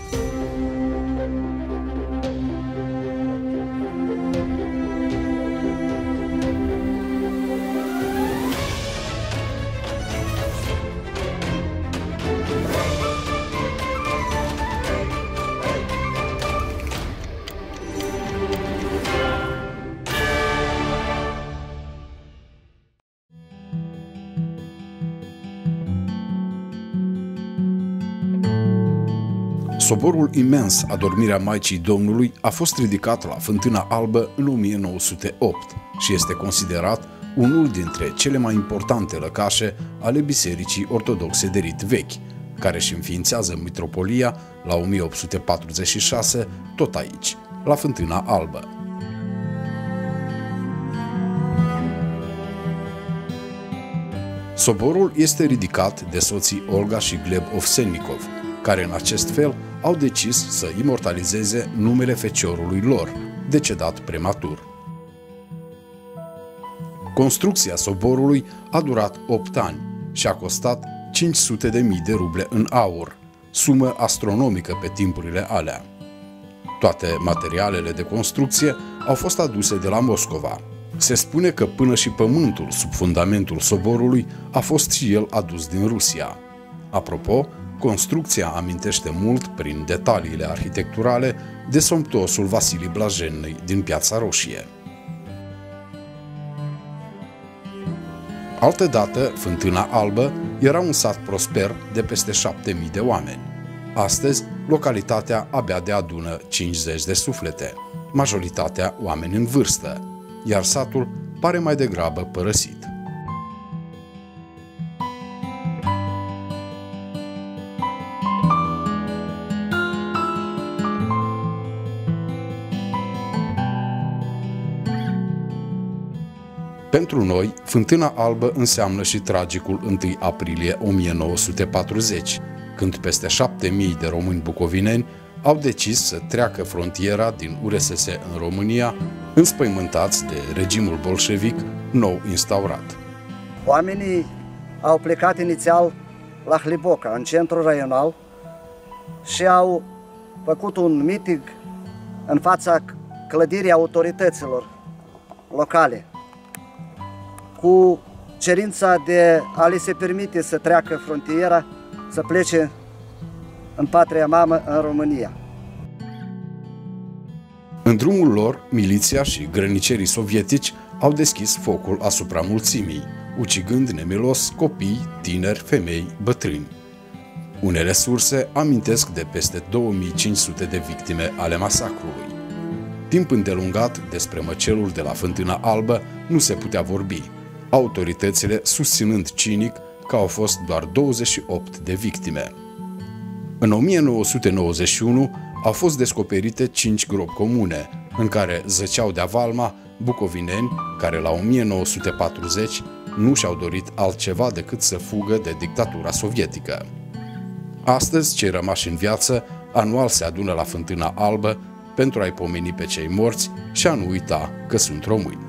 Soborul imens Adormirea Maicii Domnului a fost ridicat la Fântâna Albă în 1908 și este considerat unul dintre cele mai importante lăcașe ale Bisericii Ortodoxe de Rit Vechi, care își înființează mitropolia la 1846 tot aici, la Fântâna Albă. Soborul este ridicat de soții Olga și Gleb Ovsennikov, care în acest fel au decis să imortalizeze numele feciorului lor, decedat prematur. Construcția soborului a durat 8 ani și a costat 500.000 de ruble în aur, sumă astronomică pe timpurile alea. Toate materialele de construcție au fost aduse de la Moscova. Se spune că până și pământul sub fundamentul soborului a fost și el adus din Rusia. Apropo, construcția amintește mult, prin detaliile arhitecturale, de somptuosul Vasilii Blajennii din Piața Roșie. Altădată, Fântâna Albă era un sat prosper de peste 7.000 de oameni. Astăzi, localitatea abia de adună 50 de suflete, majoritatea oameni în vârstă, iar satul pare mai degrabă părăsit. Pentru noi, Fântâna Albă înseamnă și tragicul 1 aprilie 1940, când peste 7.000 de români bucovineni au decis să treacă frontiera din URSS în România, înspăimântați de regimul bolșevic nou instaurat. Oamenii au plecat inițial la Hliboca, în centrul raional, și au făcut un miting în fața clădirii autorităților locale, cu cerința de a li se permite să treacă frontiera, să plece în patria mamă, în România. În drumul lor, miliția și grănicerii sovietici au deschis focul asupra mulțimii, ucigând nemilos copii, tineri, femei, bătrâni. Unele surse amintesc de peste 2500 de victime ale masacrului. Timp îndelungat despre măcelul de la Fântâna Albă nu se putea vorbi, autoritățile susținând cinic că au fost doar 28 de victime. În 1991 au fost descoperite 5 gropi comune, în care zăceau de-a valma bucovineni care la 1940 nu și-au dorit altceva decât să fugă de dictatura sovietică. Astăzi, cei rămași în viață anual se adună la Fântâna Albă pentru a-i pomeni pe cei morți și a nu uita că sunt români.